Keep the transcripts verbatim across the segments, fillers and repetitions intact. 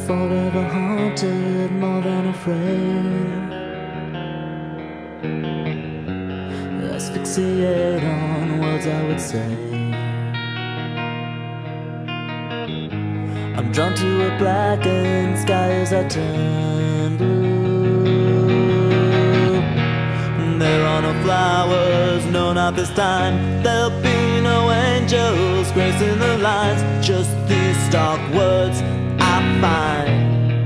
forever haunted, more than afraid. Asphyxiate on words I would say. I'm drawn to a blackened sky as I turn blue. There are no flowers, no, not this time. There'll be no angels gracing the lines, just these stark words I find.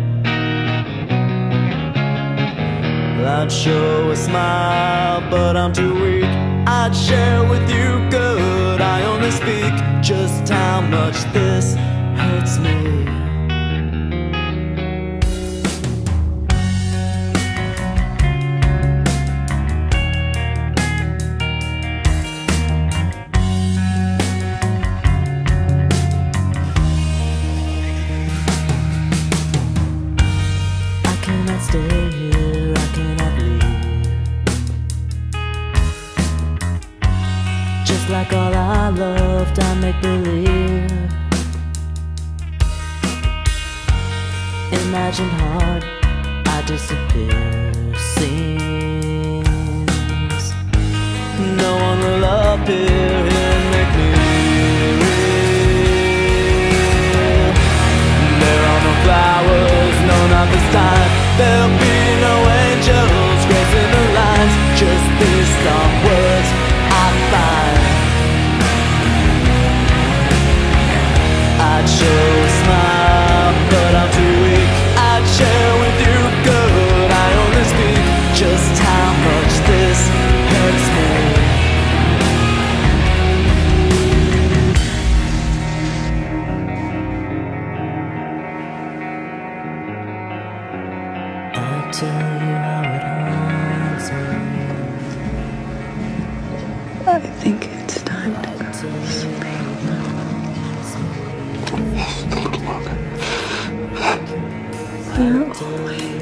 I'd show a smile, but I'm too weak. I'd share with you good, I only speak just how much this hurts me. I cannot stay here, I cannot leave. Just like all I loved, I make believe. Imagined hard, I disappear. Seems no one will appear and make me real. There are no flowers, no, not this time. There'll be no angels gracing the lines, just these stark words I find. I'd show a smile, but I'm too weak. I'd share with you good, I only speak just how much this hurts me. I'll tell you how it haunts me. I think it's time to go to sleep. You're always